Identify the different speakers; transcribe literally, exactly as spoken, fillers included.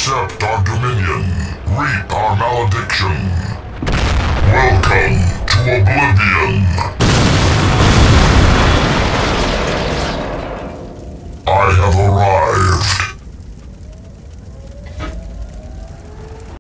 Speaker 1: Accept our dominion. Reap our malediction. Welcome to Oblivion. I have arrived.